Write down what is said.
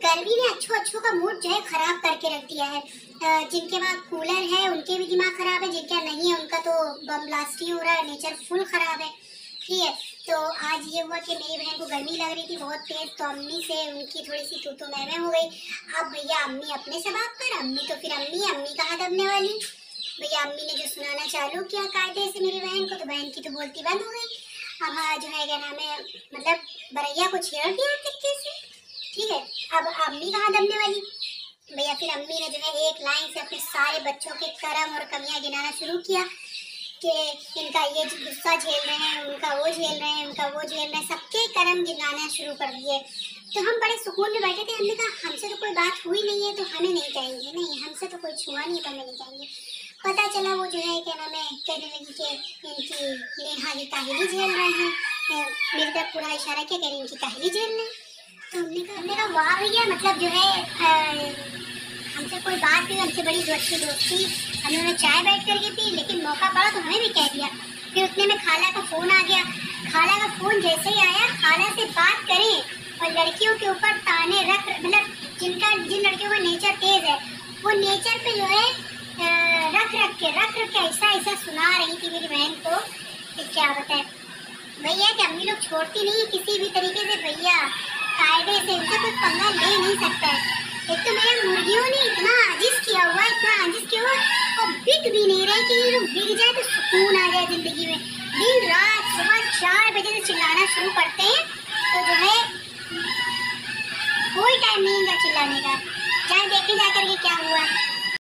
गर्मी ने अच्छों का मूड जो है खराब करके रख दिया है। जिनके पास कूलर है उनके भी दिमाग खराब है, जिनका नहीं है उनका तो बम ब्लास्ट ही हो रहा है, नेचर फुल खराब है। ठीक है, तो आज ये हुआ कि मेरी बहन को गर्मी लग रही थी बहुत तेज, तो अम्मी से उनकी थोड़ी सी तू मैं हो गई। अब भैया अम्मी अपने सबाब पर, अम्मी तो फिर अम्मी कहाँ दबने वाली। भैया अम्मी ने जो सुनाना चालू किया कायदे से मेरी बहन को, तो बहन की तो बोलती बंद हो गई। अब जो है क्या नाम है, मतलब बरैया को छेड़ दिया तरीके से। ठीक है, अब अम्मी कहाँ दबने वाली। भैया फिर अम्मी ने जो है एक लाइन से अपने सारे बच्चों के कर्म और कमियां गिनाना शुरू किया कि इनका ये गुस्सा झेल रहे हैं, उनका वो झेल रहे हैं, उनका वो झेल रहे हैं, सबके कर्म गिनाना शुरू कर दिए। तो हम बड़े सुकून में बैठे थे। हमने कहा हमसे तो कोई बात हुई नहीं है तो हमें नहीं कहेंगे, नहीं हमसे तो कोई छुआ नहीं तो हमें नहीं कहेंगे। पता चला वो जो है क्या नाम है कहने लगी कि इनकी नेहा की काहिली झेल रहे हैं। मेरी तरफ पूरा इशारा किया कह रही इनकी काहिली झेल रहे हैं। तो हमने कहा वाह भैया, मतलब जो है हमसे कोई बात हुई, हमसे बड़ी अच्छी दोस्ती, हमने उन्हें चाय बैठ करके पी, लेकिन मौका पड़ा तो हमें भी कह दिया। फिर उतने में खाला का फ़ोन आ गया। खाला का फ़ोन जैसे ही आया, खाला से बात करें और लड़कियों के ऊपर ताने रख, मतलब जिन लड़कियों का नेचर तेज़ है वो नेचर पे जो है रख के ऐसा सुना रही थी मेरी बहन को कि क्या बताए। भैया कि अम्मी लोग छोड़ती नहीं किसी भी तरीके से, भैया कायदे से उनसे कोई पंगा ले नहीं सकता है। एक तो मेरे मुर्गियों ने इतना आजिज़ किया हुआ और बिक भी नहीं रहे कि ये बिक जाए तो सुकून आ जाए जिंदगी में। दिन रात सुबह 4 बजे से चिल्लाना शुरू करते हैं तो जो है कोई टाइम नहीं इनका चिल्लाने का। चाहे देखे जा करके क्या हुआ।